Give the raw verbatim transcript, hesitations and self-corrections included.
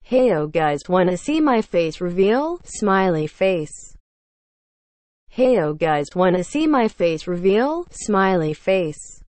Heyo guys, wanna see my face reveal? Smiley face. Heyo guys, wanna see my face reveal? Smiley face.